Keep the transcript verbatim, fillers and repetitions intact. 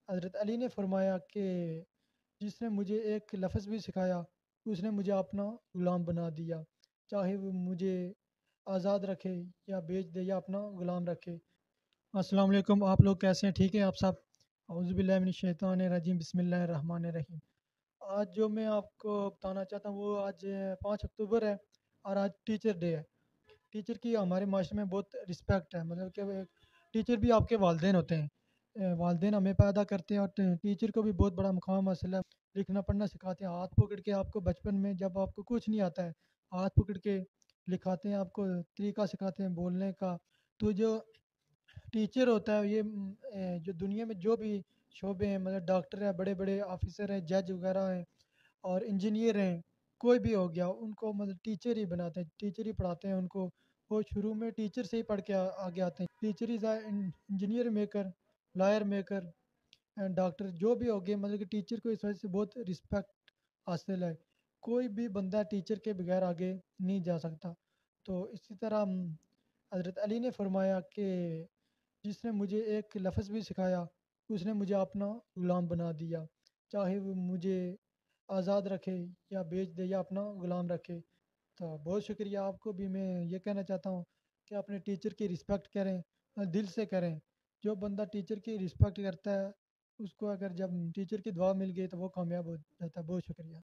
حضرت علی نے فرمایا کہ جس نے مجھے ایک لفظ بھی سکھایا اس نے مجھے اپنا غلام بنا دیا، چاہے وہ مجھے آزاد رکھے یا بیچ دے یا اپنا غلام رکھے۔ السلام علیکم، آپ لوگ کیسے ہیں؟ ٹھیک ہیں آپ سب؟ اعوذ باللہ من الشیطان الرجیم، بسم اللہ الرحمن الرحیم۔ آج جو میں آپ کو بتانا چاہتا ہوں وہ آج پانچ اکتوبر ہے اور آج ٹیچر ڈے ہے۔ ٹیچر کی ہمارے معاشرے میں بہت رسپیکٹ ہے، مطلب کہ ٹیچر بھی آپ کے والدین ہوتے ہیں۔ اے، والدین ہمیں پیدا کرتے ہیں اور ٹیچر کو بھی بہت بڑا مقام حاصل ہے۔ لکھنا پڑھنا سکھاتے ہیں، ہاتھ پکڑ کے آپ کو بچپن میں جب آپ کو کچھ نہیں آتا ہے ہاتھ پکڑ کے لکھاتے ہیں، آپ کو طریقہ سکھاتے ہیں بولنے کا۔ تو جو ٹیچر ہوتا ہے یہ م، اے، جو دنیا میں جو بھی شعبے ہیں، مطلب ڈاکٹر ہیں، بڑے بڑے آفیسر ہیں، جج وغیرہ ہیں اور انجینئر ہیں، کوئی بھی ہو گیا، ان کو مطلب ٹیچر ہی بناتے ہیں، ٹیچر ہی پڑھاتے ہیں ان کو۔ وہ شروع میں ٹیچر سے ہی پڑھ کے آ- آگے آتے ہیں۔ Teacher is engineer maker, lawyer maker, doctor جو بھی ہو گئے، مطلب کہ ٹیچر کو اس وجہ سے بہت رسپیکٹ حاصل ہے۔ کوئی بھی بندہ ٹیچر کے بغیر آگے نہیں جا سکتا۔ تو اسی طرح ہم، حضرت علی نے فرمایا کہ جس نے مجھے ایک لفظ بھی سکھایا اس نے مجھے اپنا غلام بنا دیا، چاہے وہ مجھے آزاد رکھے یا بیچ دے یا اپنا غلام رکھے۔ تو بہت شکریہ، آپ کو بھی میں یہ کہنا چاہتا ہوں کہ اپنے ٹیچر کی رسپیکٹ کریں اور دل سے کریں۔ جو بندہ ٹیچر کی رسپیکٹ کرتا ہے اس کو اگر جب ٹیچر کی دعا مل گئی تو وہ کامیاب ہو جاتا ہے۔ بہت شکریہ۔